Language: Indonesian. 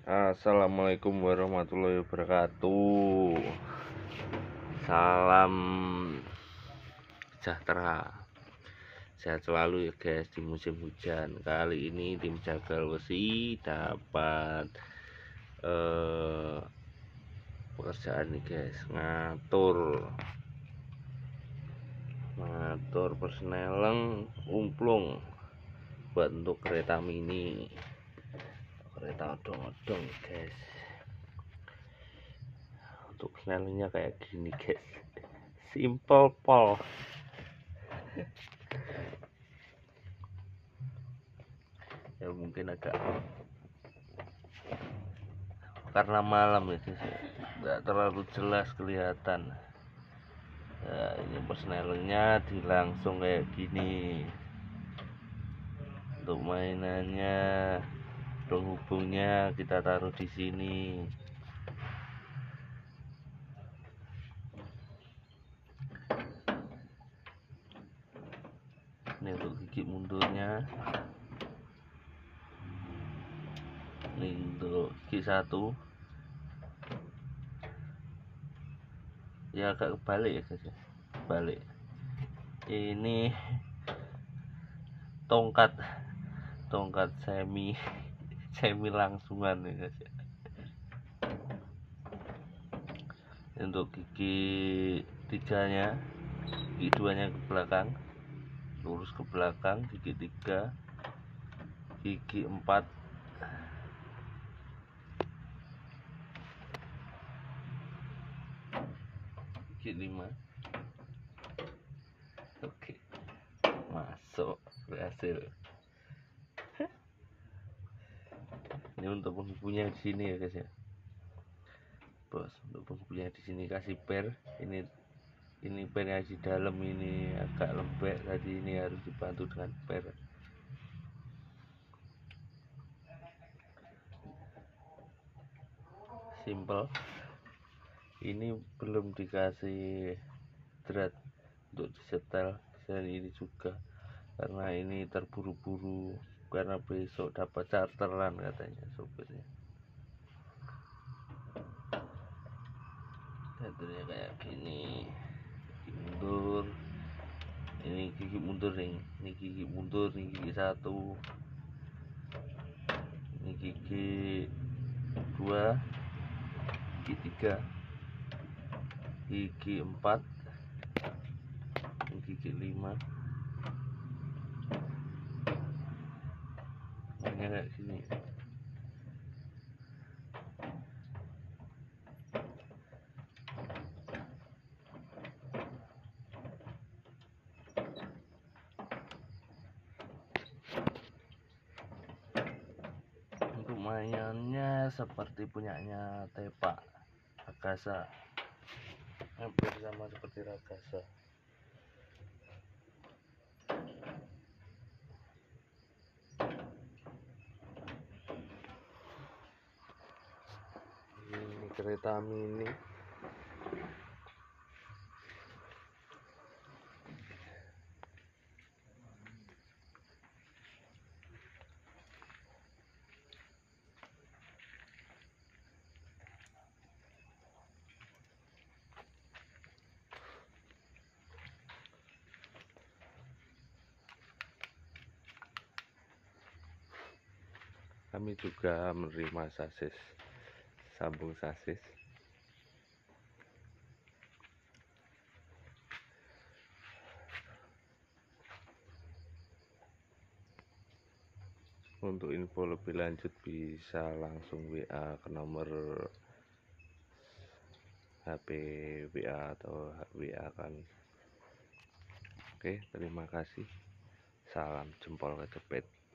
Assalamualaikum warahmatullahi wabarakatuh. Salam sejahtera, sehat selalu ya guys di musim hujan. Kali ini tim Jagal Besi dapat pekerjaan nih guys, ngatur persneleng umplung buat untuk kereta mini, kereta odong-odong guys. Untuk snellingnya kayak gini guys, simple pol. Ya mungkin agak karena malam ya guys, nggak terlalu jelas kelihatan. Nah, ini persnelingnya langsung kayak gini. Untuk mainannya, penghubungnya kita taruh di sini. Ini untuk gigi mundurnya, ini untuk gigi satu ya, agak kebalik ya guys, balik. Ini tongkat semi langsungan ya guys. Untuk gigi tiganya, gigi duanya ke belakang, lurus ke belakang, gigi tiga, gigi empat, gigi lima. Oke, masuk, berhasil. Ini untuk penghubungnya di sini ya guys ya. Bos, untuk penghubungnya di sini kasih per. Ini pernya di dalam, ini agak lembek tadi, ini harus dibantu dengan per. Simple. Ini belum dikasih drat untuk disetel seri ini juga, karena ini terburu-buru, karena besok dapat charteran katanya sopirnya. Charternya kayak gini, gigi mundur, ini gigi mundur nih, ini gigi mundur, ini gigi satu, ini gigi dua, gigi tiga, gigi empat, ini gigi lima. Mainnya kayak gini. Untuk mainannya seperti punyanya Tepa Ragasa, hampir sama seperti Ragasa. Ini kereta mini. Kami juga menerima sasis, sambung sasis. Untuk info lebih lanjut bisa langsung WA ke nomor HP WA atau WA kami. Oke, terima kasih. Salam jempol kejepit.